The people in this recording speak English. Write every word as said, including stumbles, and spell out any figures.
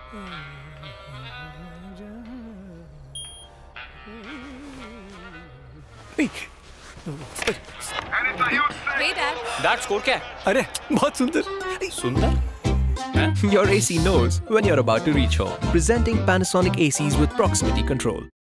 Hey Dad. Dad score क्या है? अरे बहुत सुंदर. सुंदर? Your A C knows when you're about to reach home. Presenting Panasonic A Cs with proximity control.